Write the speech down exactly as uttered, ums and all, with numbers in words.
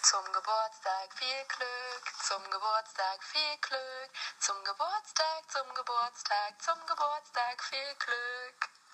Zum Geburtstag viel Glück, zum Geburtstag viel Glück, zum Geburtstag, zum Geburtstag, zum Geburtstag viel Glück.